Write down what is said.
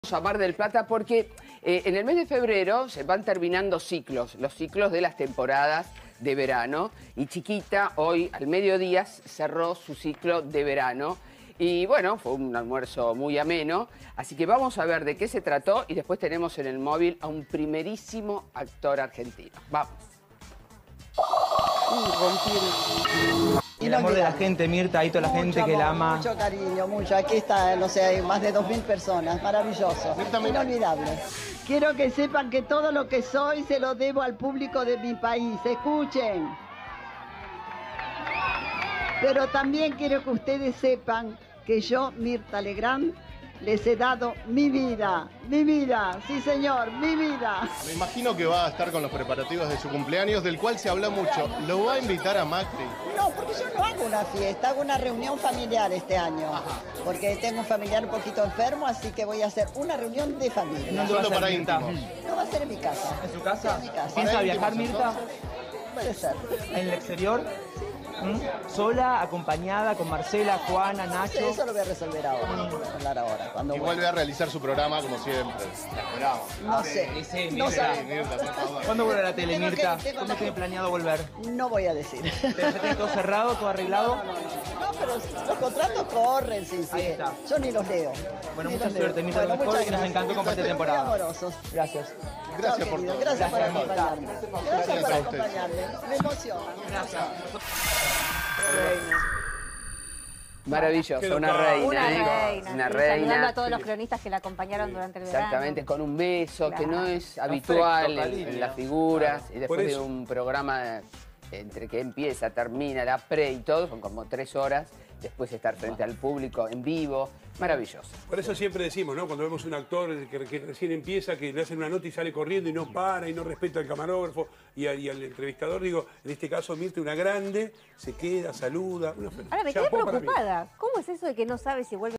A Mar del Plata porque en el mes de febrero se van terminando ciclos, los ciclos de las temporadas de verano, y Chiquita hoy al mediodía cerró su ciclo de verano y bueno, fue un almuerzo muy ameno, así que vamos a ver de qué se trató y después tenemos en el móvil a un primerísimo actor argentino. Vamos. Y el amor de la gente, Mirta, ahí toda la gente que la ama. Mucho cariño, mucho. Aquí está, no sé, hay más de 2000 personas. Maravilloso. Inolvidable. Quiero que sepan que todo lo que soy se lo debo al público de mi país. Escuchen. Pero también quiero que ustedes sepan que yo, Mirta Legrand, les he dado mi vida, sí señor, mi vida. Me imagino que va a estar con los preparativos de su cumpleaños, del cual se habla mucho. ¿Lo va a invitar a Macri? No, porque yo no hago una fiesta, hago una reunión familiar este año. Porque tengo un familiar un poquito enfermo, así que voy a hacer una reunión de familia. ¿Dónde va a ser, para Mirta? íntimos. No va a ser en mi casa. ¿En su casa? En mi casa. ¿Piensa Para viajar, íntimos, Mirta? Puede ser. ¿En el exterior? ¿Sola, acompañada, con Marcela, Juana, Nacho? Eso lo voy a resolver ahora, hablar ahora. Cuando Y vuelve a realizar su programa como siempre. La esperamos. No sé, Sí, no Mirta. sé. Mirta, por favor. ¿Cuándo vuelve a la tele, Tengo que- Mirta? tengo ¿Cómo la- tiene planeado volver? No voy a decir. ¿Pero ya tiene todo cerrado, todo arreglado? No, pero los contratos corren, sí. Ahí está. Yo ni los leo. Bueno, Ni mucha los leo. suerte, Mirta, lo mejor, muchas y nos gracias. encantó compartir Muy temporada. amorosos. Gracias. Gracias Chao, por querido. todo. Gracias por Gracias, acompañarme. Gracias por a usted. acompañarme. Me emociona. Maravilloso, una reina. Una ¿eh? reina. Una Y saludando reina. a todos los cronistas que la acompañaron durante el verano. Exactamente, con un beso, que no Claro. es habitual cariño. en las figuras. Y después Por de eso. un programa entre que empieza, termina, la pre y todo, son como 3 horas. Después estar frente al público en vivo. Maravilloso. Por eso siempre decimos, ¿no? Cuando vemos un actor que recién empieza, que le hacen una nota y sale corriendo y no para y no respeta al camarógrafo y al entrevistador, digo, en este caso Mirta, una grande, se queda, saluda. Ahora me quedé Chapeau para mí. preocupada. ¿Cómo es eso de que no sabe si vuelve